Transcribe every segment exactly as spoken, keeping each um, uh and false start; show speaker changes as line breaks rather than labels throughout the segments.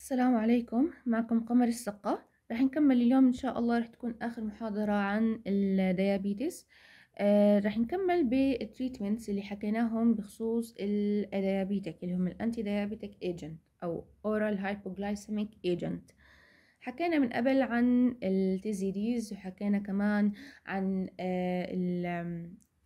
السلام عليكم، معكم قمر السقا. راح نكمل اليوم إن شاء الله. راح تكون آخر محاضرة عن الديابيتس. آه راح نكمل بالتريتمنتس اللي حكيناهم بخصوص الديابيتك اللي هم الأنتي ديابيتك ايجنت أو oral hypoglycemic agent. حكينا من قبل عن التيزيديز، وحكينا كمان عن آه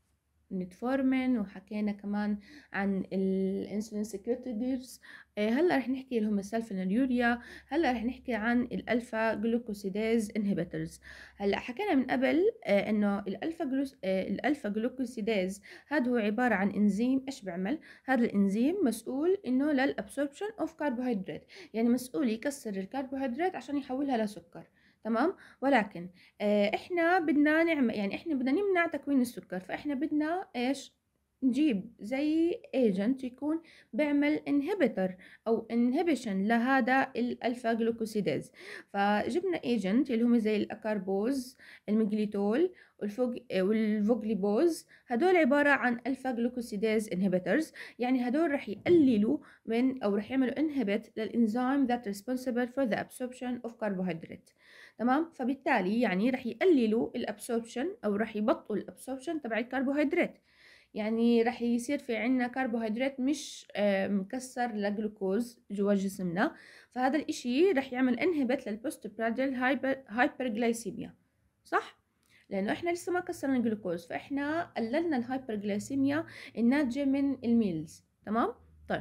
ميتفورمين، وحكينا كمان عن الانسولين سكريتيدز. هلا رح نحكي لهم السلفونيليوريا. هلا رح نحكي عن الالفا جلوكوسيداز انهبيتورز. هلا حكينا من قبل آه انه الالفا جلوس آه الالفا جلوكوسيداز هذا هو عباره عن انزيم. ايش بيعمل هذا الانزيم؟ مسؤول انه للابسوربشن اوف كربوهيدرات، يعني مسؤول يكسر الكربوهيدرات عشان يحولها لسكر. تمام. ولكن آه، احنا بدنا نعمل، يعني احنا بدنا نمنع تكوين السكر، فاحنا بدنا ايش؟ نجيب زي ايجنت يكون بيعمل انهبيتر او انهبيشن لهذا الالفا جلوكوسيداز. فجبنا ايجنت اللي هم زي الاكاربوز، الميجليتول، والفوج والفوجليبوز. هدول عباره عن الفا جلوكوسيداز انهبيترز، يعني هدول رح يقللوا من او رح يعملوا انهبت للانزيم that responsible for the absorption of carbohydrate. تمام. فبالتالي يعني رح يقللوا الابسوربشن او رح يبطئوا الابسوربشن تبع الكربوهيدرات، يعني رح يصير في عنا كربوهيدرات مش مكسر لجلوكوز جوا جسمنا. فهذا الاشي رح يعمل انهبت للبوست براديال هايبرجلايسيميا، صح؟ لانه احنا لسه ما كسرنا الجلوكوز، فاحنا قللنا الهايبرجلايسيميا الناتجه من الميلز. تمام. طيب.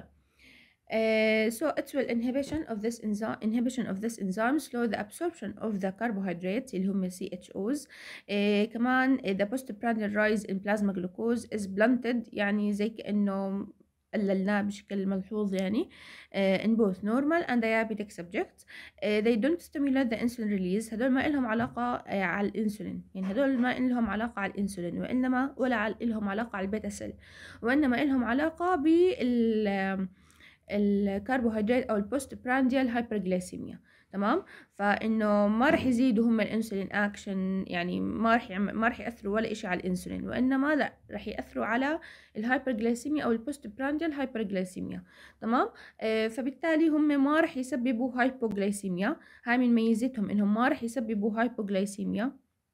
Uh, so it will inhibition of this enzyme inhibition of this enzyme slow the absorption of the carbohydrates اللي هم سي اتش اوز. uh, كمان the postprandial rise in plasma glucose is blunted، يعني زي كأنه قللناه بشكل ملحوظ يعني uh, in both normal and diabetic subjects. uh, they don't stimulate the insulin release. هدول ما إلهم علاقة uh, على الانسولين، يعني هدول ما إلهم علاقة على الانسولين، وإنما ولا على إلهم علاقة على البيتا سيل، وإنما إلهم علاقة بال الكربوهيدرات او البوست برانديال هايبرجلايسيميا. تمام. فانه ما رح يزيدوا هم الانسولين اكشن، يعني ما رح يعمل ما رح ياثروا ولا شيء على الانسولين، وانما لا رح ياثروا على الهايبرجلايسيميا او البوست برانديال هايبرجلايسيميا. تمام. آه فبالتالي هم ما رح يسببوا هايبوغلايسيميا. هاي من ميزتهم انهم ما رح يسببوا هايبوغلايسيميا.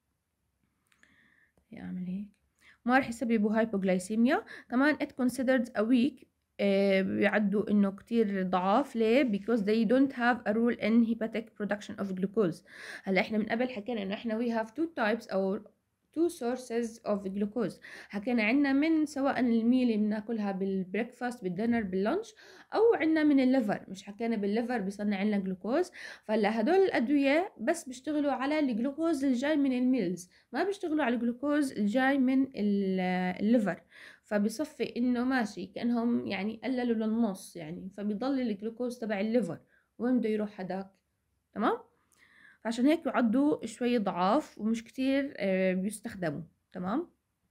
يعمل هيك. ما رح يسببوا هايبوغلايسيميا. كمان it considered a weak. آه، بيعدوا انه كتير ضعاف. ليه؟ because they don't have a role in hepatic production of glucose. هلا احنا من قبل حكينا انه احنا we have two types او two sources of glucose. حكينا عنا من سواء الميل اللي بناكلها بالبريكفاست بالدينر باللانش، او عنا من الليفر. مش حكينا بالليفر بيصنع لنا جلوكوز. فهلا هدول الادويه بس بيشتغلوا على الجلوكوز اللي جاي من الميلز، ما بيشتغلوا على الجلوكوز الجاي من الليفر. فبصفي انه ماشي كانهم يعني قللوا للنص، يعني فبيضل الجلوكوز تبع الليفر وين بده يروح هداك. تمام. عشان هيك يعدوا شوي ضعاف ومش كتير بيستخدموا. تمام.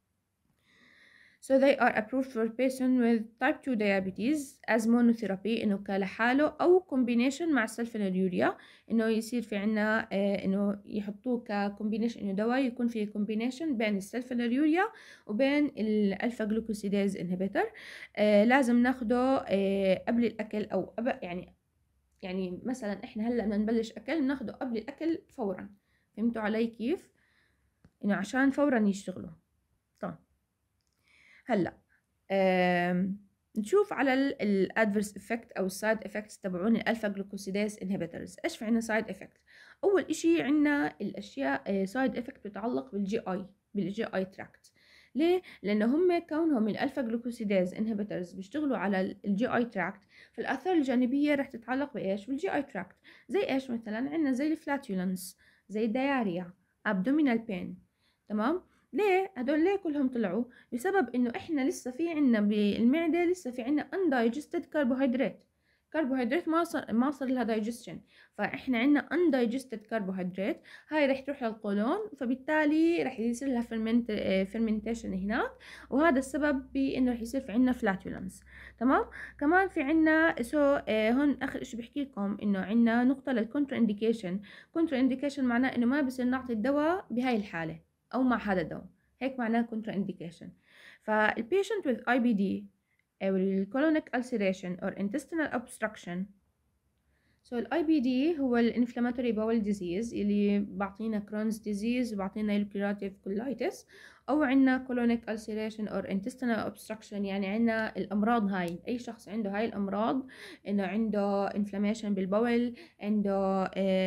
So they are approved for patients with type two diabetes as monotherapy، إنه كلحاله أو combination مع السلفونيليوريا، إنه يصير في عنا آه إنه يحطوه كcombination، إنه دواء يكون فيه combination بين السلفونيليوريا وبين الألفا جلوكوسيداز inhibitor. آه لازم ناخده آه قبل الأكل أو قبل، يعني يعني مثلا إحنا هلأ بدنا نبلش أكل ناخده قبل الأكل فورا. فهمتوا علي كيف؟ إنه عشان فورا يشتغلوا. طيب. هلا نشوف على الادفيرس افكت او السايد افكتس تبعون الالفا جلوكوسيداز انهبيتورز. ايش في عنا سايد افكت؟ اول اشي عنا الاشياء سايد افكت بتتعلق بالجي اي بالجي اي تراكت. ليه؟ لانه هم كونهم الالفا جلوكوسيداز انهبيتورز بيشتغلوا على الجي اي تراكت، فالاثار الجانبيه رح تتعلق بايش؟ بالجي اي تراكت. زي ايش مثلا؟ عنا زي الفلاتولنس، زي الدياريا، ابدومينال بين. تمام. ليه هدول ليه كلهم طلعوا؟ بسبب انه احنا لسه في عنا بالمعده لسه في عنا undigested كربوهيدرات. كربوهيدرات ما صار ما صار لها دايجستشن، فاحنا عنا undigested كربوهيدرات. هاي رح تروح للقولون، فبالتالي رح يصير لها فرمنت فرمنتيشن هناك، وهذا السبب بانه رح يصير في عنا فلاتولنس. تمام. كمان في عنا سو آه هون اخر شيء بحكي لكم انه عنا نقطه للكونترا انديكيشن. كونترا انديكيشن معناه انه ما بصير نعطي الدواء بهاي الحاله او مع هذا الدواء، هيك معناه كونترا انديكيشن. فالبيشنت with آي بي دي أو colonic ulceration or intestinal obstruction. سو الاي بي دي هو الانفلاماتوري باول ديزيز اللي بعطينا كرونز ديزيز وبعطينا الكيراتيف كولايتس، او عندنا كولونيك ulceration or intestinal obstruction. يعني عندنا الامراض هاي، اي شخص عنده هاي الامراض انه عنده انفلاميشن بالبول، عنده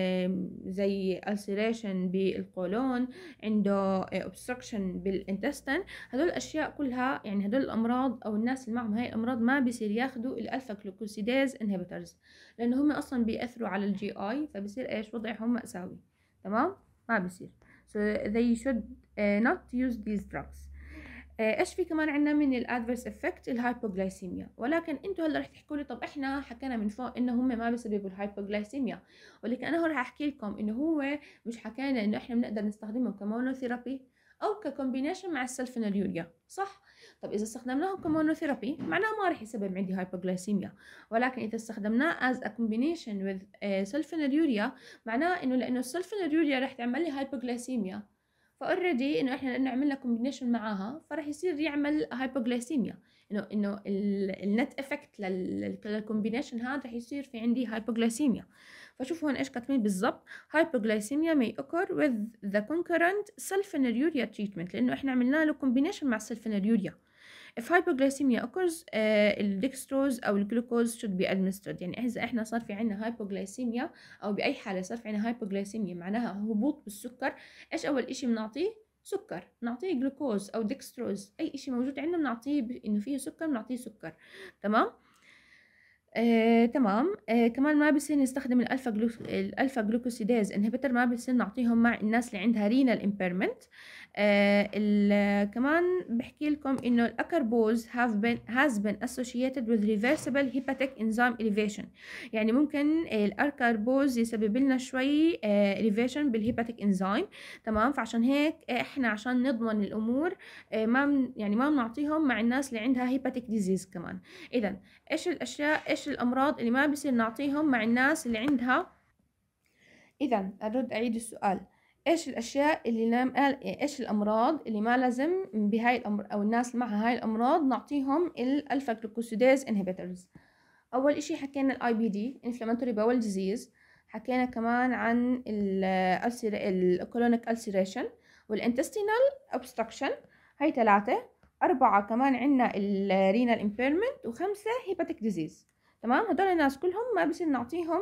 زي ulceration بالقولون، عنده obstruction بالانتستين، هدول الاشياء كلها يعني هدول الامراض او الناس اللي معهم هاي الامراض ما بيصير ياخذوا الالفا جلوكوسيديز انهبيتورز، لانه هم اصلا بيأثروا على الجي اي، فبصير ايش وضعهم مأساوي. تمام، ما بصير. so they should uh, not use these drugs. uh, ايش في كمان عندنا من الادفيرس افكت؟ الهايبوغلايسيميا. ولكن انتوا هلا رح تحكوا لي طب احنا حكينا من فوق انه هم ما بيسببوا الهايبوغلايسيميا، ولكن انا هون رح احكي لكم انه هو مش حكينا انه احنا بنقدر نستخدمهم كمونوثيرابي او ككومبينيشن مع السلفونيليوريا، صح؟ طب اذا استخدمناهم كمونوثيرابي معناه ما رح يسبب عندي هايبوغلايسيميا، ولكن اذا استخدمناه as a combination with uh, sulfonylurea معناه انه لانه السلفونيليوريا رح تعمل لي هايبوغلايسيميا، فاوريدي انه احنا لانه عملنا كومبينيشن معاها فرح يصير يعمل هايبوغلايسيميا، انه انه النت افكت للكومبينيشن هذا رح يصير في عندي هايبوغلايسيميا. فشوفوا هون ايش كاتبين بالضبط: hypoglycemia may occur with the concurrent sulfonylurea treatment، لانه احنا عملنا له combination مع السلفونيليوريا. if hypoglycemia occurs uh, الدكستروز او الجلوكوز should be administered. يعني اذا احنا صار في عندنا hypoglycemia او باي حاله صار في عندنا hypoglycemia معناها هبوط بالسكر، ايش اول اشي بنعطيه؟ سكر، نعطيه جلوكوز او دكستروز، اي اشي موجود عندنا بنعطيه ب... انه فيه سكر بنعطيه سكر. تمام. آه، تمام. آه، كمان ما بصير نستخدم الالفا جلو... الالفا جلوكوسيديز انهبيتر، ما بصير نعطيهم مع الناس اللي عندها رينال امبيرمنت. آه، كمان بحكي لكم انه الاكربوز have been has been associated with reversible hepatic enzyme elevation. يعني ممكن الاكربوز يسبب لنا شوي آه elevation بالهيباتيك انزيم. تمام، فعشان هيك احنا عشان نضمن الامور آه ما يعني ما بنعطيهم مع الناس اللي عندها هيباتيك ديزيز كمان. اذا ايش الاشياء ايش الامراض اللي ما بصير نعطيهم مع الناس اللي عندها؟ اذا ارد اعيد السؤال: ايش الاشياء اللي لم ايش الامراض اللي ما لازم بهاي الامر او الناس اللي معها هاي الامراض نعطيهم الالفا جلوكوسيديز انهبيتورز؟ اول اشي حكينا الاي بي دي inflammatory bowel disease، حكينا كمان عن الكولونيك ulceration والانتستينال obstruction، هاي ثلاثة. أربعة كمان عنا الرينال امبيرمنت، وخمسة هيباتيك ديزيز. تمام، هدول الناس كلهم ما بصير نعطيهم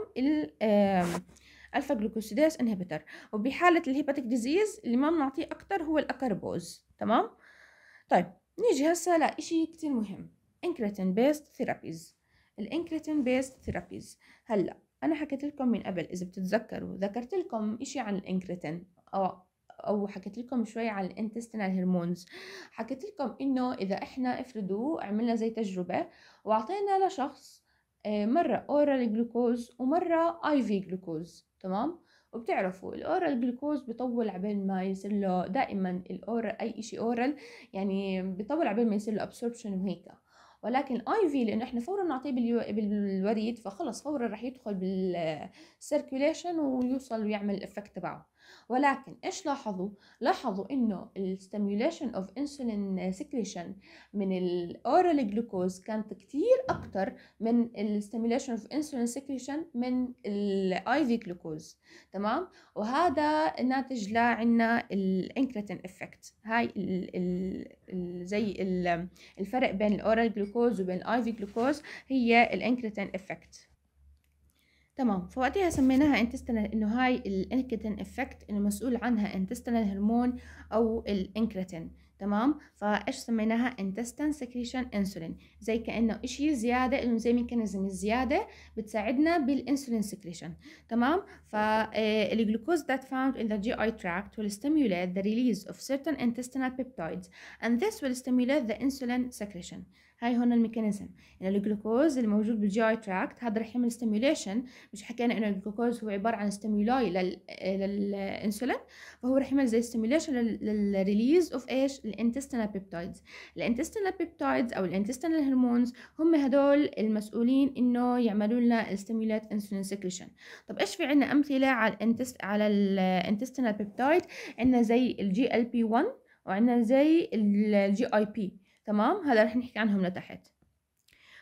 الفا جلوكوسيديز انهبيتر. وبحالة الهيباتيك ديزيز اللي ما بنعطيه أكتر هو الأكربوز. تمام. طيب نيجي هسا لإشي كتير مهم: incretin based therapies. الانكريتين بيست ثيرابيز. هلا انا حكيت لكم من قبل اذا بتتذكروا، ذكرت لكم اشي عن الانكريتين او او حكيت لكم شوي عن الانتستينال هرمونز. حكيت لكم انه اذا احنا افرضوا عملنا زي تجربه واعطينا لشخص مره اورال جلوكوز ومره اي في جلوكوز، تمام، وبتعرفوا الاورال جلوكوز بيطول عبال ما يصير له، دائما الاورال اي اشي اورال يعني بيطول عبال ما يصير له ابسوربشن وهيك، ولكن اي في لانه احنا فورا نعطيه بالوريد فخلص فورا رح يدخل بالسيركيوليشن ويوصل ويعمل الافكت تبعه. ولكن ايش لاحظوا؟ لاحظوا انه الستيميوليشن اوف انسولين سكريشن من الاورال جلوكوز كانت كتير اكتر من الستيميوليشن اوف انسولين سكريشن من الاي في جلوكوز. تمام، وهذا ناتج لعنا الانكريتين افكت. هاي ال ال ال زي ال الفرق بين الاورال جلوكوز وبين الاي في جلوكوز هي الانكريتين افكت. تمام، فوقتها سميناها انتستينال، انه هاي الانكريتين افكت انه مسؤول عنها انتستينال هرمون او الانكريتين. تمام، فايش سميناها؟ انتستين سكريشن انسولين، زي كانه اشي زياده، انه زي ميكانيزم الزياده بتساعدنا بالانسولين سكريشن. تمام، فالجلوكوز that found in the جي آي tract will stimulate the release of certain intestinal peptides and this will stimulate the insulin secretion. هاي هون الميكانيزم، انه الجلوكوز الموجود بالجي اي تراكت هذا رح يعمل ستيميوليشن. مش حكينا انه الجلوكوز هو عباره عن ستيمولاي لل للانسولين، فهو رح يعمل زي ستيميوليشن للريليز اوف ايش؟ الانتستينال بيبتايدز. الانتستينال بيبتايدز او الانتستينال هرمونز هم هدول المسؤولين انه يعملوا لنا الستيمولات انسولين سكريشن. طب ايش في عندنا امثله على الانتست على الانتستينال بيبتايد؟ عندنا زي الجي ال بي واحد وعندنا زي الجي اي بي. تمام، هذا رح نحكي عنهم لتحت.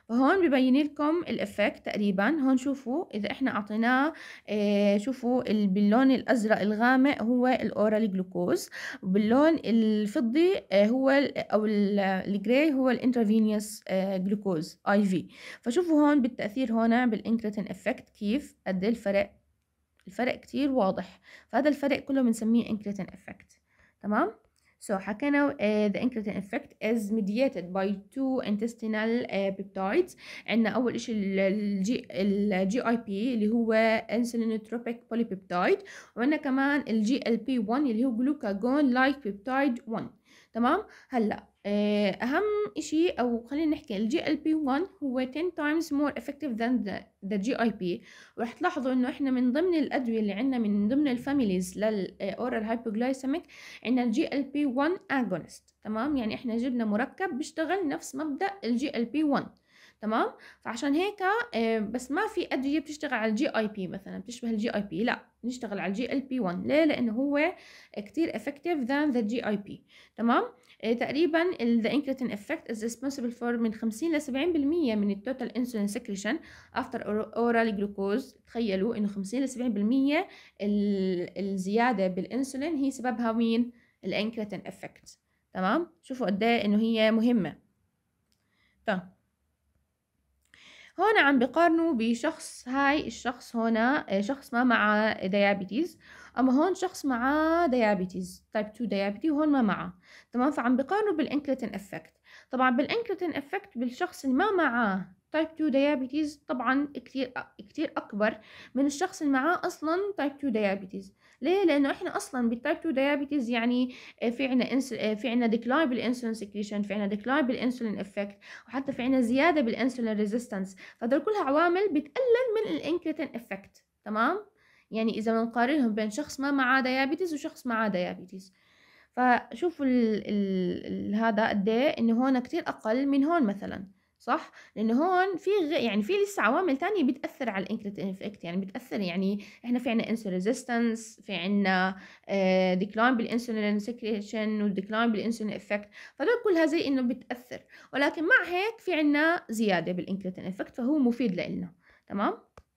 فهون ببين لكم الإفكت تقريبا. هون شوفوا إذا إحنا أعطيناه آه شوفوا باللون الأزرق الغامق هو الأورال جلوكوز، وباللون الفضي آه هو أو الجراي هو الانترافينيوس آه جلوكوز اي في. فشوفوا هون بالتأثير هون بالإنكريتين إفكت كيف قد إيه الفرق. الفرق كتير واضح، فهذا الفرق كله بنسميه انكريتين افكت. تمام. So حكينا uh, the incretin effect is mediated by two intestinal uh, peptides. عندنا أول إشي الجي الجي اي بي اللي هو insulinotropic polypeptide، وعندنا كمان الجي ال بي واحد اللي هو glucagon like peptide واحد. تمام. هلا أهم إشي أو خلينا نحكي الجي ال بي واحد هو ten times more effective than the, the جي اي بي. ورح تلاحظوا إنه إحنا من ضمن الأدوية اللي عندنا من ضمن الفاميليز للأورال هايبوغلايسيميك عندنا الجي ال بي واحد agonist. تمام. يعني إحنا جبنا مركب بيشتغل نفس مبدأ الجي ال بي واحد. تمام. فعشان هيك بس ما في أدوية بتشتغل على الجي اي بي مثلا بتشبه الجي اي بي، لا نشتغل على الجي ال بي واحد. ليه؟ لأنه هو كتير effective than the جي اي بي. تمام. تقريبا ال the incretin effect is responsible for من خمسين ل سبعين بالمية من ال total insulin secretion after oral glucose. تخيلوا إنه خمسين ل سبعين بالمية الزيادة بالإنسولين هي سببها مين؟ ال incretin effect. تمام. شوفوا قد إيه إنه هي مهمة. طيب هون عم بقارنوا بشخص، هاي الشخص هنا شخص ما معه ديابيتيز، اما هون شخص معاه ديابيتيز تايب اتنين ديابيتي وهون ما معه. تمام. فعم بقارنوا بالانكريتين افكت. طبعا بالانكريتين افكت بالشخص اللي ما معاه تايب اتنين ديابيتيز طبعا كتير كتير اكبر من الشخص اللي معاه اصلا تايب اتنين ديابيتيز. ليه؟ لانه احنا اصلا بالتايب اتنين ديابيتيز يعني في عنا إنس... في عنا ديكلاين بالانسولين سكريشن، في عنا ديكلاين بالانسولين افكت، وحتى في عنا زياده بالانسولين ريزيستنس. فهدول كلها عوامل بتقلل من الانكريتين افكت. تمام. يعني اذا بنقارنهم بين شخص ما معاه ديابيتيز وشخص معاه ديابيتيز، فشوفوا ال ال ال هذا قد ايه انه هون كتير اقل من هون مثلا. صح. لانه هون في غ... يعني في لسه عوامل تانية بتاثر على الانكريتين افكت. يعني بتاثر، يعني احنا في عنا انسولين ريزيستنس، في عنا ديكلاين بالانسولين سكريشن وديكلاين بالانسولين افكت. فدول كلها زي انه بتاثر، ولكن مع هيك في عنا زياده بالانكريتين افكت فهو مفيد لنا. تمام.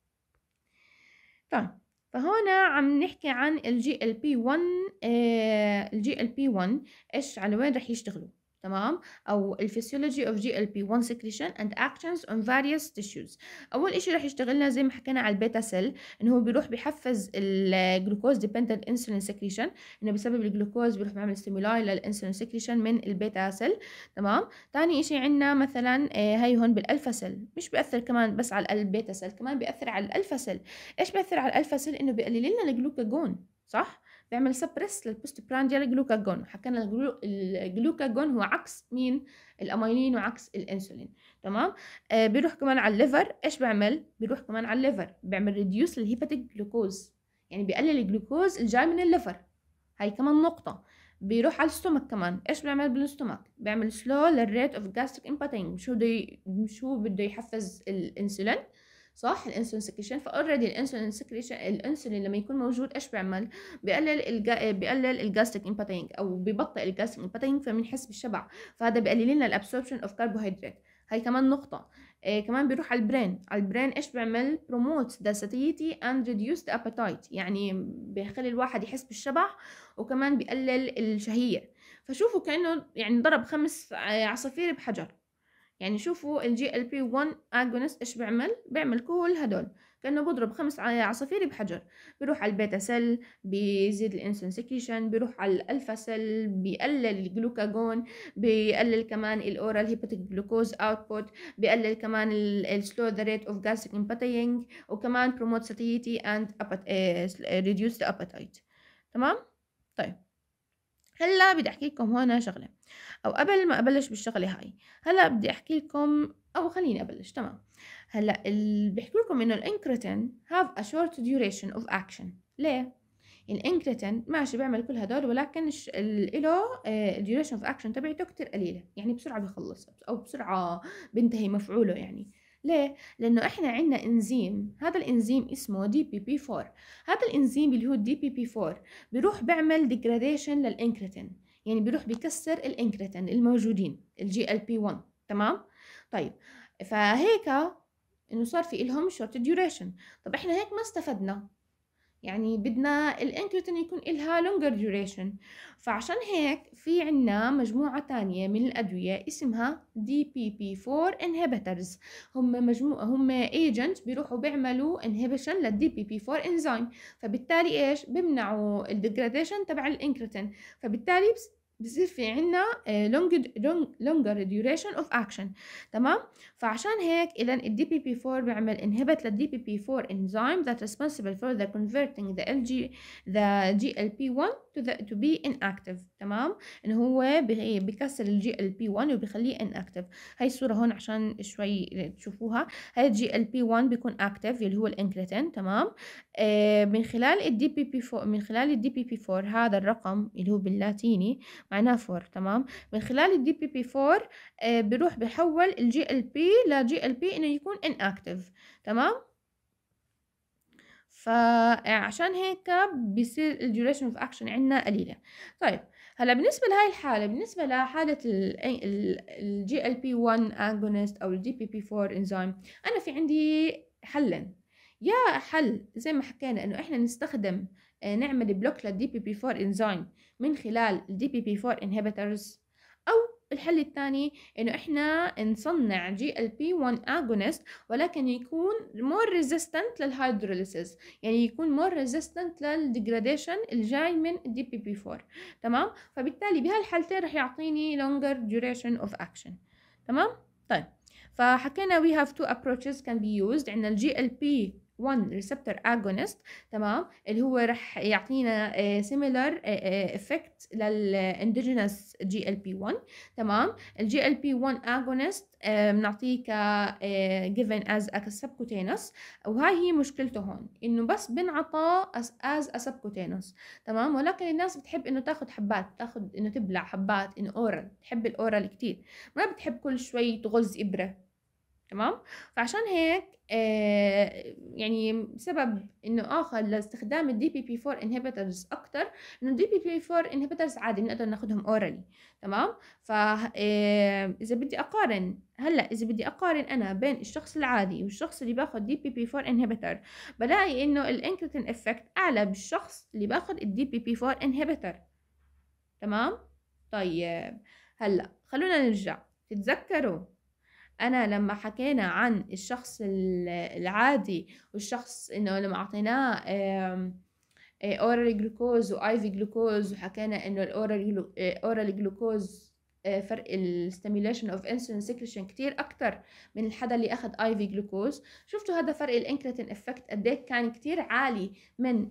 طيب فهون عم نحكي عن الجي ال بي واحد. الجي ال بي واحد ايش على وين رح يشتغلوا؟ تمام. او الفسيولوجي اوف جي ال بي واحد secretion and actions on various tissues. اول اشي رح يشتغل لنا زي ما حكينا على البيتا سيل، انه هو بيروح بيحفز الجلوكوز ديبندنت انسولين سكريشن، انه بسبب الجلوكوز بيروح بيعمل ستيمولاي للانسولين سكريشن من البيتا سيل. تمام. ثاني اشي عندنا مثلا هاي هون بالالفا سيل، مش بياثر كمان بس على البيتا سيل، كمان بياثر على الالفا سيل. ايش بياثر على الالفا سيل؟ انه بيقلل لنا الجلوكاجون. صح. بيعمل سبريس للبوست برانديال جلوكاجون. حكينا الجلوكاجون هو عكس مين؟ الاميلين وعكس الانسولين. تمام. آه بيروح كمان على الليفر. ايش بيعمل؟ بيروح كمان على الليفر، بيعمل ريديوس للهيباتيك جلوكوز، يعني بيقلل الجلوكوز الجاي من الليفر. هاي كمان نقطة. بيروح على الستومك كمان. ايش بيعمل بالستومك؟ بيعمل سلو للريت اوف جاستريك امباتينج. شو بده شو بده يحفز الانسولين؟ صح. الانسولين سكريشن. فاوريدي الانسولين سكريشن، الانسولين لما يكون موجود ايش بيعمل؟ بيقلل الجا... بيقلل الجاستريك امباتينج او ببطئ الجاستريك امباتينج، فبنحس بالشبع. فهذا بيقلل لنا الابسوربشن اوف كربوهيدرات. هاي كمان نقطة. إيه كمان بيروح على البرين. على البرين ايش بيعمل؟ promotes the satiety and reduce the appetite، يعني بيخلي الواحد يحس بالشبع وكمان بيقلل الشهية. فشوفوا كأنه يعني ضرب خمس عصافير بحجر. يعني شوفوا الجي ال بي واحد اجونست ايش بيعمل؟ بيعمل كل هدول، كانه بضرب خمس عصافير بحجر. بيروح على البيتا سيل بيزيد الانسولين سكريشن، بيروح على الالفا سيل بيقلل الجلوكاجون، بيقلل كمان الاورال هيباتيك جلوكوز اوتبوت، بيقلل كمان السلو ذا ريت اوف جاستريك امباتينج، وكمان بروموت ساتيتي اند ريديوس ذا ابيتايت. تمام. طيب هلا بدي احكي لكم هون شغله، او قبل ما ابلش بالشغله هاي هلا بدي احكي لكم، او خليني ابلش. تمام. هلا بيحكوا لكم انه الانكريتين have a short duration of action. ليه؟ الانكريتين ماشي بيعمل كل هدول، ولكن له الديوريشن اوف اكشن تبعته كتير قليله، يعني بسرعه بيخلص او بسرعه بينتهي مفعوله. يعني ليه؟ لانه احنا عندنا انزيم، هذا الانزيم اسمه دي بي بي أربعة. هذا الانزيم اللي هو الدي بي بي أربعة بيروح بيعمل ديجراديشن للانكريتين، يعني بيروح بيكسر الانكريتين الموجودين الجي ال بي واحد. تمام. طيب فهيك انه صار في إلهم short duration. طب احنا هيك ما استفدنا، يعني بدنا الانكريتين يكون إلها longer duration. فعشان هيك في عنا مجموعة تانية من الأدوية اسمها دي بي بي فور inhibitors. هم مجموعة هم agent بيروحوا بيعملوا inhibition للدي بي بي فور enzyme، فبالتالي ايش بيمنعوا الديجراديشن تبع الانكريتين، فبالتالي بصير في عنا longer, longer duration of action. تمام. فعشان هيك إذا ال دي بي بي فور بيعمل inhibit لل دي بي بي فور enzyme that responsible for the converting the L G the جي إل بي ون to the to be inactive. تمام. إنه هو بيكسر ال جي إل بي ون وبيخليه inactive. هاي الصورة هون عشان شوي تشوفوها. هاي ال جي إل بي ون بيكون active اللي هو الانكريتين. تمام. آه من خلال ال دي بي بي فور من خلال ال دي بي بي فور هذا الرقم اللي هو باللاتيني معناه فور. تمام. من خلال ال دي بي بي فور آه بيروح بيحول ال جي إل بي ل جي إل بي انه يكون inactive. تمام. فعشان هيك بيصير ال duration of action عندنا قليلة. طيب هلا بالنسبة لهاي الحالة، بالنسبة لحالة ال جي إل بي ون agonist أو ال دي بي بي فور enzyme، أنا في عندي حلين. يا حل زي ما حكينا إنه إحنا نستخدم نعمل بلوك لل دي بي بي فور enzyme من خلال ال دي بي بي فور inhibitors، أو الحل الثاني إنه إحنا نصنع جي إل بي ون agonist ولكن يكون more resistant للهيدروليسيس، يعني يكون more resistant للديجراديشن الجاي من دي بي بي فور. تمام. فبالتالي بهالحالتين رح يعطيني longer duration of action. تمام. طيب فحكينا we have two approaches can be used. عندنا الجي إل بي ون receptor agonist. تمام. اللي هو رح يعطينا uh, similar uh, effect للإندوجينوس جي إل بي ون. تمام. الجي إل بي ون agonist بنعطيه ك uh, given as a subcutaneous، وهاي هي مشكلته هون إنه بس بنعطى as, as a subcutaneous. تمام. ولكن الناس بتحب إنه تاخد حبات، تاخد إنه تبلع حبات، إنه أورال، تحب الأورال كتير، ما بتحب كل شوي تغز إبرة. تمام. فعشان هيك آه يعني سبب انه اخر لاستخدام الدي بي بي فور inhibitors اكتر انه الدي بي بي فور inhibitors عادي بنقدر ناخدهم اورالي. تمام. ف آه اذا بدي اقارن هلا اذا بدي اقارن انا بين الشخص العادي والشخص اللي باخد دي بي بي فور inhibitor، بلاقي انه الانكريتين افكت اعلى بالشخص اللي باخد الدي بي بي فور inhibitor. تمام. طيب هلا خلونا نرجع. تتذكروا أنا لما حكينا عن الشخص العادي والشخص إنه لما أعطيناه أورال جلوكوز وآيفي جلوكوز، وحكينا إنه الأورال أورال جلوكوز فرق الستيميوليشن أوف إنسولين سكريشن كتير أكتر من الحدا اللي أخذ آيفي جلوكوز. شفتوا هذا فرق الإنكريتين إفكت قد إيه كان كتير عالي من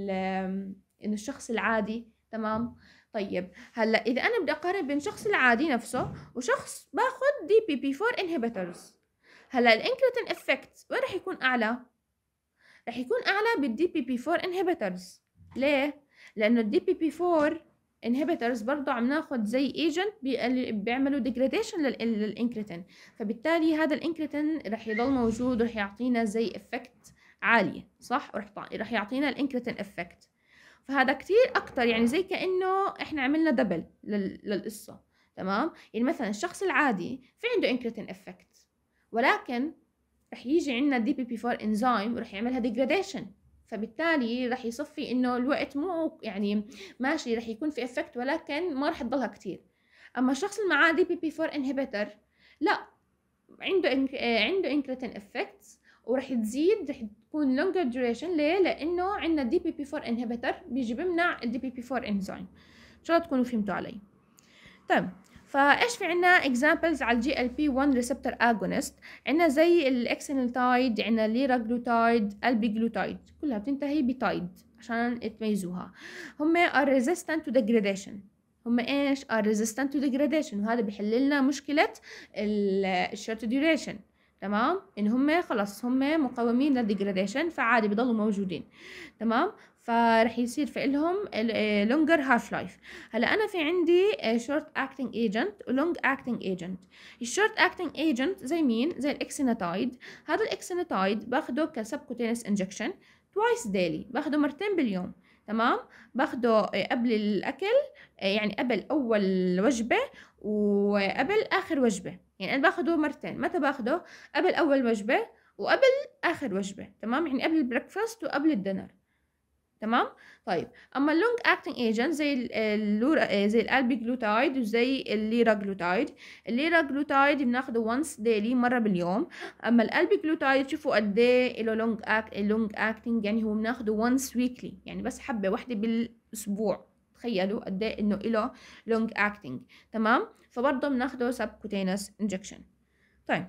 إنه الشخص العادي. تمام. طيب هلا اذا انا بدي اقارن بين الشخص العادي نفسه وشخص باخذ دي بي بي فور inhibitors، هلا الانكريتين افكت وين رح يكون اعلى؟ رح يكون اعلى بالدي بي بي فور inhibitors. ليه؟ لانه الدي بي بي فور inhibitors برضه عم ناخذ زي ايجنت بيعملوا ديجراديشن للانكريتين، فبالتالي هذا الانكريتين رح يضل موجود ورح يعطينا زي افكت عاليه، صح؟ ورح رح يعطينا الانكريتين افكت. فهذا كتير أكتر، يعني زي كأنه إحنا عملنا دبل للقصة. تمام. يعني مثلا الشخص العادي في عنده انكريتين افكت، ولكن رح يجي عندنا دي بي بي فور انزيم ورح يعملها ديجراديشن، فبالتالي رح يصفي إنه الوقت مو يعني ماشي، رح يكون في افكت ولكن ما رح تضلها كتير. أما الشخص اللي معاه دي بي بي فور انهبيتر لا، عنده إنك... عنده انكريتين افكت ورح تزيد، رح تكون longer duration. ليه؟ لأنه عندنا دي بي بي فور inhibitor بيجي بمنع ال دي بي بي فور enzyme. إن شاء الله تكونوا فهمتوا علي. طيب فإيش في عنا examples على الجي إل بي ون receptor agonist؟ عنا زي الإكسينيلتايد، عنا الليراجلوتايد، البيجلوتايد، كلها بتنتهي بتايد عشان تميزوها. هم are resistant to degradation. هم ايش؟ are resistant to degradation، وهذا بيحل لنا مشكلة الشورت duration. تمام. ان هم خلص هم مقاومين للديجراديشن، فعادي بيضلوا موجودين. تمام. فرح يصير في لهم longer half life. هلا انا في عندي short acting agent و long acting agent. الشورت acting agent زي مين؟ زي الاكسيناتايد. هذا الاكسيناتايد باخده كسبكوتينس انجكشن twice daily، باخده مرتين باليوم. تمام. باخده قبل الاكل، يعني قبل اول وجبه وقبل اخر وجبه. يعني انا باخده مرتين. متى باخده؟ قبل اول وجبه وقبل اخر وجبه، تمام؟ يعني قبل البريكفاست وقبل الدينر، تمام؟ طيب اما اللونج اكتنج ايجنت زي اللورا زي الالبيجلوتايد وزي الليراجلوتايد. الليراجلوتايد بناخده وانس ديلي، مره باليوم. اما الالبيجلوتايد شوفوا قد ايه له لونج اكت لونج اكتنج، يعني هو بناخده وانس ويكلي، يعني بس حبه واحده بالاسبوع. تخيلوا قد ايه انه له لونج اكتنج، تمام؟ فبرضه بناخده سبكوتينس انجكشن. طيب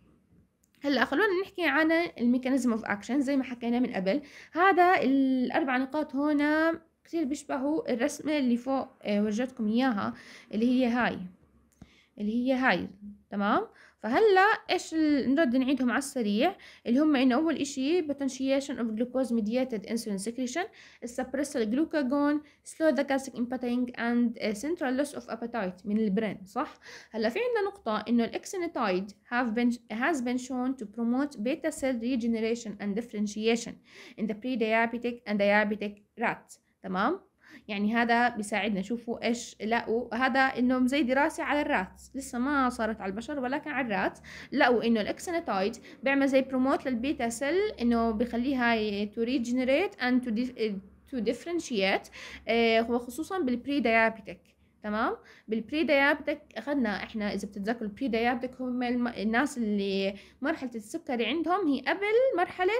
هلا خلونا نحكي عن الميكانيزم اوف اكشن زي ما حكينا من قبل. هذا الاربع نقاط هنا كثير بيشبهوا الرسمه اللي فوق آه، ورجتكم اياها، اللي هي هاي اللي هي هاي تمام؟ فهلا ايش ال- نرد نعيدهم على السريع، اللي هم انه اول اشي potentiation of glucose mediated insulin secretion, suppress the glucagon, slow the gastric emptying and uh, central loss of appetite من البرين، صح؟ هلا في عندنا نقطة انه الاكسينيتايد have been has been shown to promote beta cell regeneration and differentiation in the pre-diabetic and diabetic rats، تمام؟ يعني هذا بيساعدنا. شوفوا ايش لقوا، هذا انه زي دراسه على الرات، لسه ما صارت على البشر ولكن على الرات. لقوا انه الاكسينيتايد بيعمل زي بروموت للبيتا سيل، انه بخليها تو ريجنريت اند تو تو ديفرنشيات، وخصوصا بالبري دايابيتك، تمام؟ بالبري دايابيتك اخذنا احنا، اذا بتتذكروا البري دايابيتك هم الناس اللي مرحله السكري عندهم هي قبل مرحله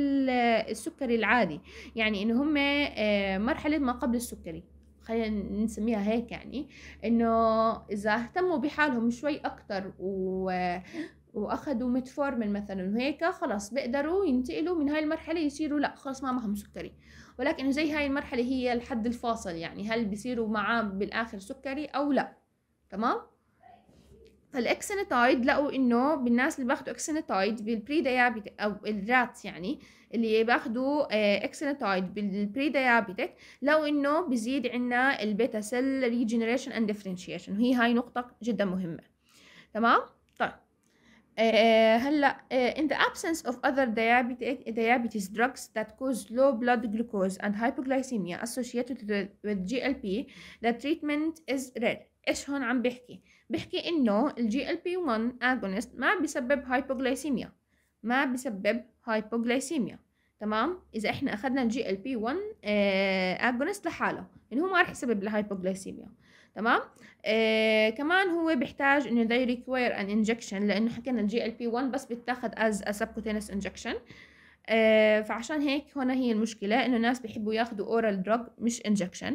السكري العادي، يعني انه هم مرحله ما قبل السكري، خلينا نسميها هيك. يعني انه اذا اهتموا بحالهم شوي اكتر و واخذوا ميتفورمين مثلا وهيك، خلاص بيقدروا ينتقلوا من هاي المرحله يصيروا لا خلاص ما معهم سكري. ولكن زي هاي المرحله هي الحد الفاصل، يعني هل بيصيروا معاه بالاخر سكري او لا، تمام؟ فالاكسينيتايد لقوا انه بالناس اللي باخذوا اكسينيتايد بالبري دايابيتك او الرات، يعني اللي باخذوا اكسينيتايد بالبري دايابيتك، لقوا انه بزيد عندنا البيتا سيل ريجنريشن اند ديفرنشيشن، وهي هاي نقطه جدا مهمه، تمام؟ طيب آه هلا uh, in the absence of other diabetic, diabetes drugs that cause low blood glucose and hypoglycemia associated with جي إل بي, the treatment is rare. ايش هون عم بحكي؟ بحكي انه الجي إل بي واحد agonist ما بيسبب hypoglycemia، ما بيسبب hypoglycemia، تمام؟ اذا احنا اخذنا الجي إل بي واحد آه agonist لحاله، انه هو ما راح يسبب الهايبوغلايسيميا، تمام؟ آه كمان هو بيحتاج انه they require an injection، لانه حكينا الجي ال بي واحد بس بيتاخد as a subcutaneous injection. آه فعشان هيك هنا هي المشكلة، انه الناس بيحبوا ياخدوا oral drug مش injection،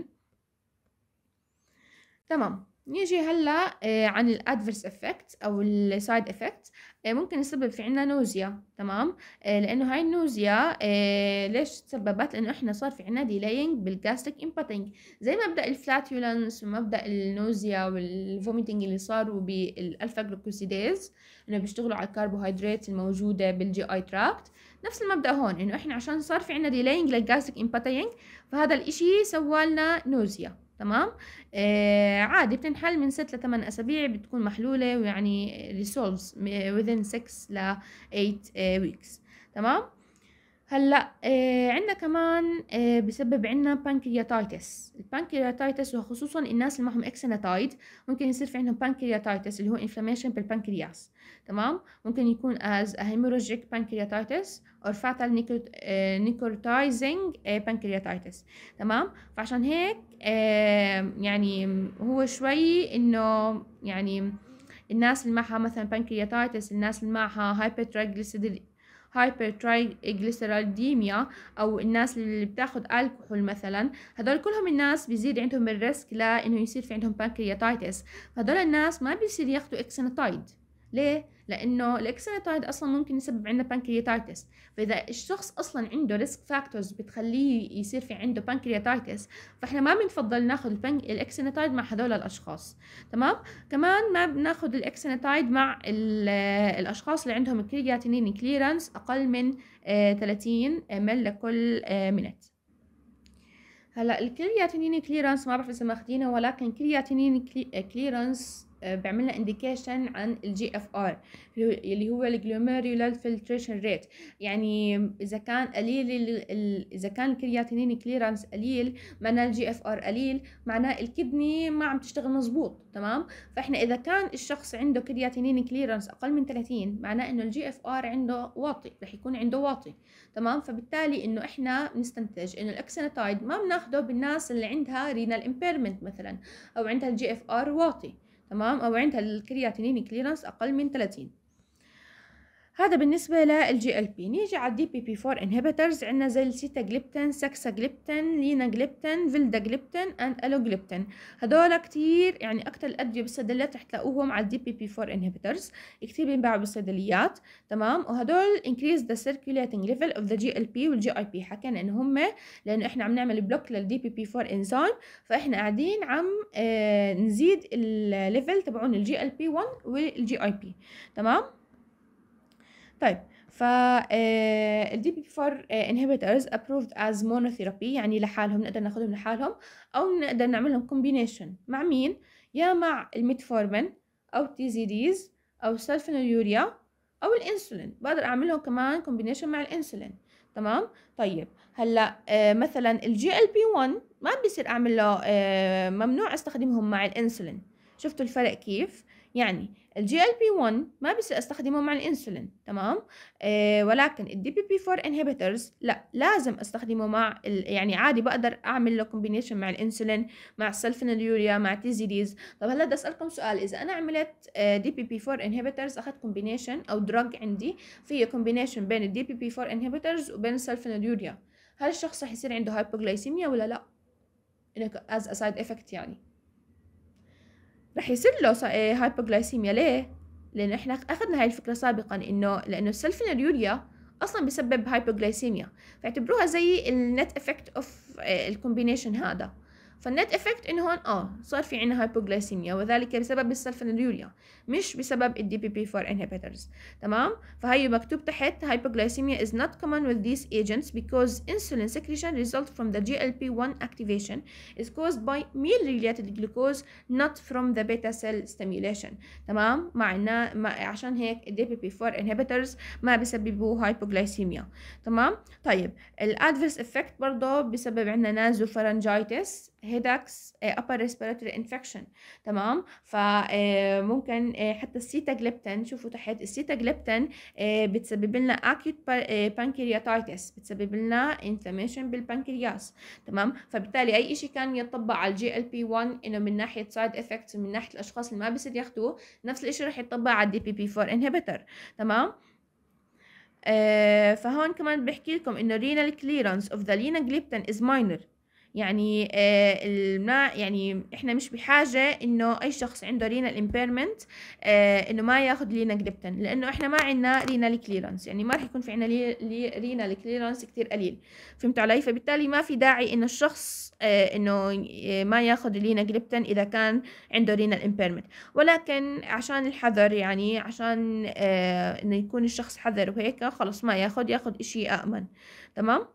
تمام؟ نيجي هلا آه عن الادفيرس افكت او السايد افكت. آه ممكن يسبب في عنا نوزيا، تمام؟ آه لانه هاي النوزيا آه ليش تسببت؟ لانه احنا صار في عنا ديلاينج بالجاستريك امباتينج، زي مبدا الفلاتولنس ومبدا النوزيا والفوميتنج اللي صاروا بالالفا جلوكوسيديز، انه بيشتغلوا على الكربوهيدرات الموجوده بالجي اي تراكت. نفس المبدا هون، انه احنا عشان صار في عنا ديلاينج للجاستريك امباتينج، فهذا الاشي سوالنا نوزيا، تمام؟ آه عادي بتنحل من ستة ل ثمانية اسابيع، بتكون محلوله، ويعني ريسولفز within ستة ل ثمانية آه weeks، تمام؟ هلا آه عندنا كمان آه بسبب عندنا بانكرياتايتس. البانكرياتايتس وخصوصا الناس اللي معهم اكسيناتايد ممكن يصير في عندهم بانكرياتايتس اللي هو انفلاميشن بالبنكرياس، تمام؟ ممكن يكون as a hemorrhagic pancreatitis or fatal necrotizing pancreatitis، تمام؟ فعشان هيك آه يعني هو شوي انه يعني الناس اللي معها مثلا بانكرياتايتس، الناس اللي معها hypertriglycerid هايبرترايجليسيريديميا، او الناس اللي بتاخد الكحول مثلا، هدول كلهم الناس بيزيد عندهم الريسك لانه يصير في عندهم بانكرياتايتس. فهدول الناس ما بيصير ياخدوا اكسيناتايد. ليه؟ لانه الاكسيناتايد اصلا ممكن يسبب عندنا بانكرياتايتس، فاذا الشخص اصلا عنده ريسك فاكتورز بتخليه يصير في عنده بانكرياتايتس، فاحنا ما بنفضل ناخذ الاكسيناتايد مع هدول الاشخاص، تمام؟ كمان ما بناخذ الاكسيناتايد مع الاشخاص اللي عندهم كرياتينين كليرنس اقل من ثلاثين مل لكل منت. هلا الكرياتينين كليرنس ما بعرف اذا ماخذينه، ولكن كرياتينين كليرنس بيعمل لنا انديكيشن عن الجي اف ار اللي هو الجلوميرولار فلتريشن ريت. يعني اذا كان قليل ال ال اذا كان الكرياتينين كليرانس قليل معناه الجي اف ار قليل، معناه الكدني ما عم تشتغل مزبوط. تمام. فاحنا اذا كان الشخص عنده كرياتينين كليرانس اقل من ثلاثين معناه انه الجي اف ار عنده واطي، رح يكون عنده واطي. تمام. فبالتالي انه احنا نستنتج انه الاكسنتايد ما بناخده بالناس اللي عندها رينال امبيرمنت مثلا، او عندها الجي اف ار واطي. تمام. او عندها الكرياتينين كليرانس اقل من ثلاثين. هذا بالنسبة للجي ال بي. نيجي على الدي بي بي فور انهبيترز. عندنا زي السيتاجليبتين، ساكساجليبتين، ليناجليبتين، فيلداجليبتين اند الوجليبتين. هدول كتير يعني اكتر الادوية بالصيدليات رح تلاقوهم على الدي بي بي فور انهبيترز، كتير بينباعوا بالصيدليات. تمام. وهدول increase the circulating level of the جي ال بي والجي اي بي. حكينا انه هم لانه احنا عم نعمل بلوك للدي بي بي فور انزيم، فاحنا قاعدين عم آه نزيد الليفل تبعون الجي ال بي واحد والجي اي بي. تمام. طيب، ف الدي بي فور inhibitors approved as monotherapy، يعني لحالهم نقدر ناخذهم لحالهم، او نقدر نعملهم combination مع مين؟ يا مع الميتفورمين او تي زي ديز او سلفونيليوريا او الانسولين. بقدر اعملهم كمان combination مع الانسولين. تمام. طيب هلا آه مثلا الجي ال بي واحد ما بيصير اعمل له آه ممنوع استخدمهم مع الانسولين. شفتوا الفرق كيف؟ يعني الجي ال بي واحد ما بصير استخدمه مع الانسولين. تمام. آه ولكن الدي بي بي فور انهبيترز لا، لازم استخدمه مع ال... يعني عادي بقدر اعمل له كومبينيشن مع الانسولين، مع السلفونيليوريا، مع تيزيديز. طب هلا بدي اسالكم سؤال، اذا انا عملت آه دي بي بي فور انهبيترز، اخذت كومبينيشن او دراج عندي فيه كومبينيشن بين الدي بي بي فور انهبيترز وبين السلفونيليوريا، هل الشخص رح يصير عنده هايبوغلايسيميا ولا لا؟ انه از سايد افكت يعني رح يصير له هايبوغلايسيميا. ليه؟ لانه احنا اخذنا هاي الفكره سابقا، انه لانه السلفونيليوريا اصلا بسبب هايبوغلايسيميا، فاعتبروها زي النت افكت اوف الكومبينيشن هذا. فالنت افكت انه هون اه صار في عندنا هايبوغلايسيميا، وذلك بسبب السلفونيليوريا مش بسبب الدي بي بي فور inhibitors. تمام. فهي مكتوب تحت hypoglycemia is not common with these agents because insulin secretion result from the جي ال بي واحد activation is caused by meal related glucose not from the beta cell stimulation. تمام. مع إنه مع عشان هيك الدي بي بي فور inhibitors ما بيسببوا hypoglycemia. تمام. طيب الادفيرس افكت برضه بسبب عندنا نازوفارنجايتس، هيداكس، upper respiratory infection. تمام. فممكن حتى السيتاجليبتين، شوفوا تحت السيتاجليبتين بتسبب لنا acute pancreatitis، بتسبب لنا inflammation بالبنكرياس. تمام. فبالتالي اي شيء كان يطبق على الجي ال بي واحد انه من ناحيه سايد افكتس، من ناحيه الاشخاص اللي ما بيصير ياخذوه، نفس الشيء رح يطبق على الدي بي بي فور inhibitor. تمام. آه فهون كمان بحكي لكم انه renal clearance of the linagliptin is minor. يعني آه الماء يعني احنا مش بحاجه انه اي شخص عنده رينال امبيرمنت آه انه ما ياخذ ليناجليبتين، لانه احنا ما عندنا رينال كليرنس، يعني ما راح يكون في عندنا لي لي رينال كليرنس كثير قليل. فهمتوا علي؟ فبالتالي ما في داعي انه الشخص آه انه ما ياخذ ليناجليبتين اذا كان عنده رينال امبيرمنت. ولكن عشان الحذر، يعني عشان آه انه يكون الشخص حذر وهيك، خلص ما ياخذ، ياخذ اشي امن. تمام.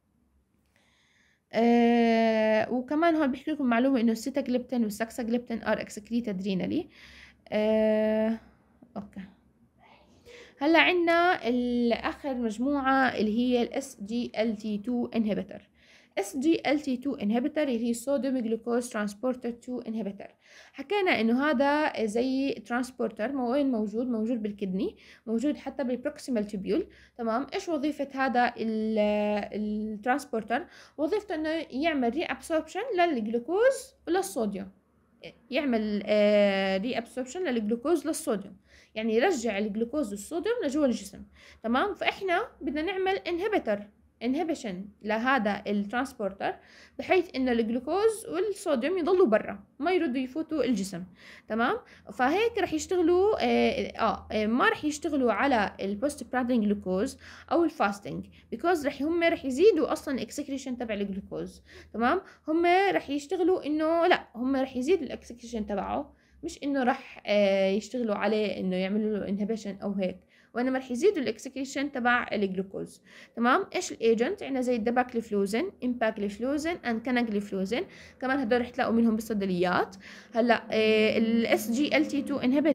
آه وكمان هون بحكي لكم معلومة انه السيتاجليبتين والساكساجليبتين ار اكسكريتد رينالي. آه اوكي. هلا عندنا اخر مجموعة اللي هي الاس جي ال تي تو inhibitor. اس جي ال تي تو inhibitor اللي هي صوديوم جلوكوز ترانسبورتر تو inhibitor. حكينا انه هذا زي ترانسبورتر، وين موجود؟ موجود بالكدني، موجود حتى بالبروكسيمال تيبيول. تمام. ايش وظيفة هذا الترانسبورتر؟ وظيفته انه يعمل ري ابسوربشن للجلوكوز وللصوديوم، يعمل ري ابسوربشن للجلوكوز للصوديوم، يعني يرجع الجلوكوز والصوديوم لجوا الجسم. تمام. فاحنا بدنا نعمل انهبيتر انهبيشن لهذا الترانسبورتر، بحيث انه الجلوكوز والصوديوم يضلوا برا، ما يردوا يفوتوا الجسم. تمام. فهيك رح يشتغلوا اه, آه ما رح يشتغلوا على البوست براندين جلوكوز او الفاستنج، بيكوز رح هم رح يزيدوا اصلا الاكسكريشن تبع الجلوكوز. تمام. هم رح يشتغلوا انه لا، هم رح يزيدوا الاكسكريشن تبعه، مش انه راح آه يشتغلوا عليه انه يعملوا له انهبيشن او هيك، وانما راح يزيدوا الاكسكريشن تبع الجلوكوز. تمام. ايش الايجنت؟ عندنا زي الدباكليفلوزين، امباكليفلوزين اند كناجليفلوزين، كمان هدول رح تلاقوا منهم بالصيدليات. هلا الاس جي ال تي اتنين انهبيتور،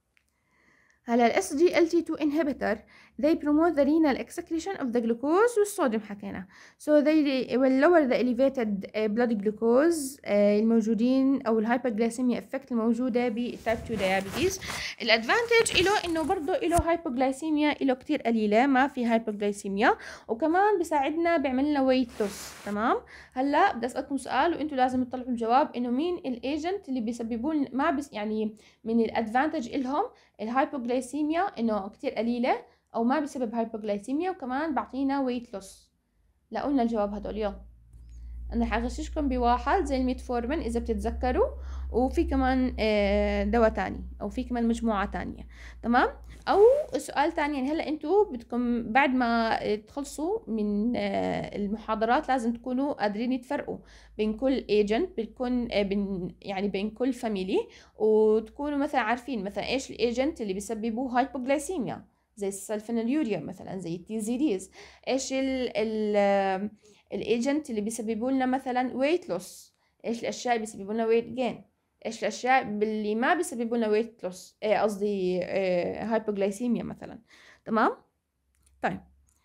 هلا ال إس جي إل تي تو inhibitor they promote the renal excretion of the glucose والصوديوم حكينا. so they will lower the elevated blood glucose الموجودين أو الهايبوغلايسيميا effect الموجودة بالتايب تو diabetes. الادفانتج إله إنه برضه إله هايبوغلايسيميا إله كتير قليلة، ما في هايبوغلايسيميا، وكمان بيساعدنا بيعمل لنا ويت لوس. تمام. هلا بدي أسألكم سؤال وأنتم لازم تطلعوا الجواب، إنه مين الايجنت اللي بيسببوا ما بس يعني من الادفانتج إلهم الهايبوغلايسيميا انه كتير قليله او ما بسبب هايبوغلايسيميا، وكمان بعطينا ويت لوس؟ لا قلنا الجواب هدول. يلا انا حغششكم بواحد زي الميتفورمين اذا بتتذكروا، وفي كمان دواء تاني او في كمان مجموعه تانية. تمام. او سؤال تاني، يعني هلا انتوا بدكم بعد ما تخلصوا من المحاضرات لازم تكونوا قادرين تفرقوا بين كل ايجنت، بتكون بين يعني بين كل فاميلي، وتكونوا مثلا عارفين مثلا ايش الايجنت اللي بيسببوا هايبوغلايسيميا زي السلفونيليوريا مثلا، زي التي زي ديز، ايش ال ال الايجنت اللي بيسببوا لنا مثلا ويت لوس، ايش الاشياء اللي بيسببوا لنا ويت جين، ايش الاشياء اللي ما بيسببوا لنا ويت لوس قصدي هايبوغلايسيميا مثلا. تمام. طيب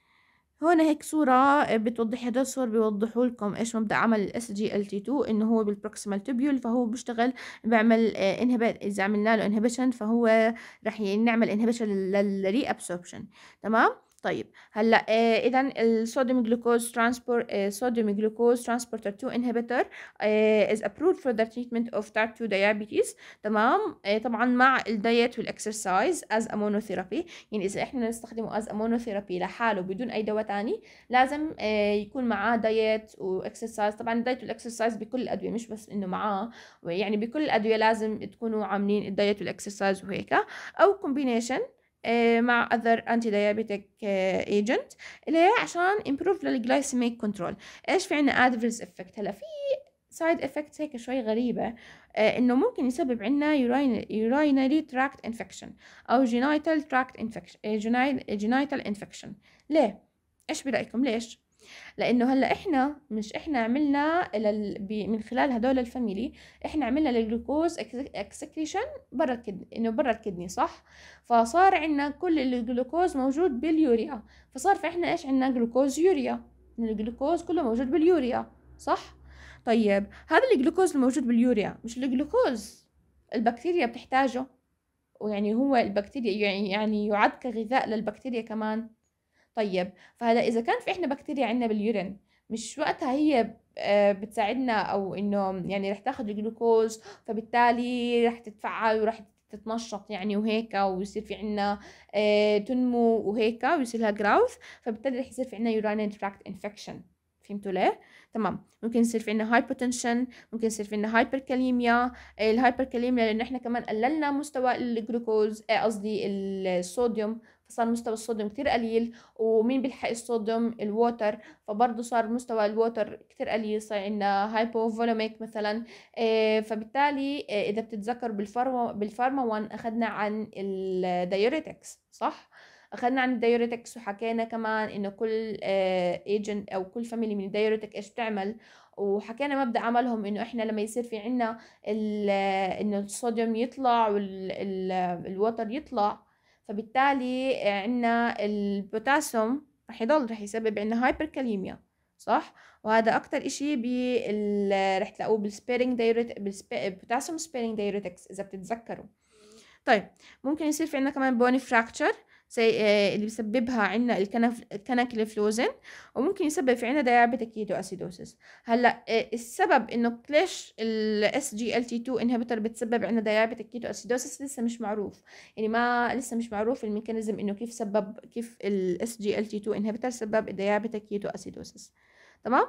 هون هيك صورة بتوضح، هدول الصور بيوضحوا لكم ايش مبدأ عمل الاس جي ال تي اتنين، انه هو بالبروكسيمال تubule، فهو بيشتغل بيعمل انهبيت، اذا عملنا له انهبيشن فهو رح نعمل انهبيشن للري ابسوربشن. تمام. طيب هلا آه اذا الصوديوم جلوكوز ترانسبورت صوديوم جلوكوز ترانسبورتر اتنين انهبيتور is approved for the treatment of type two diabetes. تمام. آه طبعا مع الدايت والاكسرسايز as a monotherapy، يعني اذا احنا نستخدمه as a monotherapy لحاله بدون اي دواء تاني لازم آه يكون معاه دايت واكسرسايز. طبعا الدايت والاكسرسايز بكل الادويه، مش بس انه معاه، يعني بكل الادويه لازم تكونوا عاملين الدايت والاكسرسايز وهيك، او كومبينيشن مع other anti-diabetic agent. ليه؟ عشان improve الجلايسيميك كنترول. ايش في عنا adverse effect؟ هلا في side effects هيك شوي غريبة، آه انه ممكن يسبب عنا urinary tract infection او genital tract infection، genital infection. ليه؟ ايش برأيكم ليش؟ لانه هلا احنا مش احنا عملنا من خلال هدول الفاميلي احنا عملنا الجلوكوز اكسكريشن برا الكدني، انه برا الكدني صح، فصار عندنا كل الجلوكوز موجود باليوريا، فصار في احنا ايش عندنا جلوكوز يوريا، الجلوكوز كله موجود باليوريا صح. طيب هذا الجلوكوز الموجود باليوريا مش الجلوكوز البكتيريا بتحتاجه، ويعني هو البكتيريا يعني يعني يعد كغذاء للبكتيريا كمان. طيب فهلا اذا كان في احنا بكتيريا عندنا باليورين، مش وقتها هي بتساعدنا او انه يعني رح تاخذ الجلوكوز، فبالتالي رح تتفعل ورح تتنشط يعني وهيك، ويصير في عنا تنمو وهيك ويصير لها جراوث، فبالتالي رح يصير في عنا urinary tract infection. فهمتوا ليه؟ تمام. ممكن يصير في عنا هايبوتنشن، ممكن يصير في عنا هايبركاليميا. الهايبركاليميا لانه احنا كمان قللنا مستوى الجلوكوز قصدي الصوديوم، فصار مستوى الصوديوم كتير قليل، ومين بيلحق الصوديوم؟ الووتر، فبرضه صار مستوى الووتر كتير قليل، صار عندنا هايبوفوليميك مثلا. إيه فبالتالي إيه اذا بتتذكر بالفارما بالفارما واحد اخذنا عن الدايوريتكس صح، اخذنا عن الدايوريتكس وحكينا كمان انه كل ايجنت او كل فاميلي من الدايوريتك ايش بتعمل، وحكينا مبدأ عملهم انه احنا لما يصير في عنا انه الصوديوم يطلع والووتر يطلع، فبالتالي عنا البوتاسيوم رح يضل رح يسبب عنا هايبركاليميا صح. وهذا اكتر اشي بال رح تلاقوه بالسبيرنج دايوريت بالبوتاسيوم سبيرنج دايوريتكس اذا بتتذكروا. طيب ممكن يصير في عنا كمان بوني فراكتشر زي اللي بيسببها عنا الكناكليفلوزين، وممكن يسبب في عنا دايابيتيك كيتو اسيدوسيس. هلا السبب انه ليش الاس جي ال تي اتنين انهبيتور بتسبب عنا دايابيتيك كيتو اسيدوسيس لسه مش معروف، يعني ما لسه مش معروف الميكانيزم انه كيف سبب كيف الاس جي ال تي اتنين انهبيتور سبب الدايابيتيك كيتو اسيدوسيس. تمام.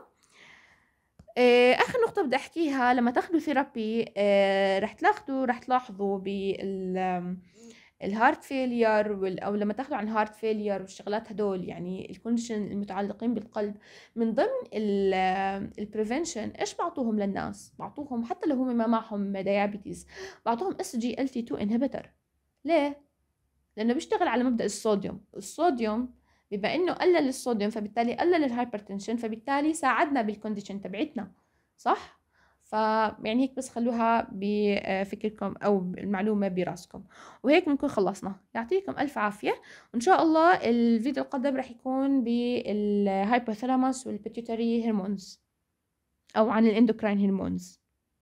اخر نقطه بدي احكيها، لما تاخذوا ثيرابي رح تاخذوا رح تلاحظوا بال الهارت فيلير وال... او لما تاخدوا عن هارت فيلير والشغلات هدول، يعني الكونديشن المتعلقين بالقلب، من ضمن البريفنشن ايش بعطوهم للناس؟ بعطوهم حتى لو هم ما معهم ديابيتيز، بعطوهم اس جي ال تي تو انهبيتور. ليه؟ لانه بيشتغل على مبدأ الصوديوم. الصوديوم بما انه قلل الصوديوم فبالتالي قلل الهايبرتنشن، فبالتالي ساعدنا بالكونديشن تبعتنا، صح؟ فيعني هيك بس خلوها بفكركم او المعلومة براسكم. وهيك بنكون خلصنا. يعطيكم الف عافية، وان شاء الله الفيديو القادم رح يكون بالهايبوثالاموس والبيتيوتري هرمونز، او عن الاندوكراين هرمونز.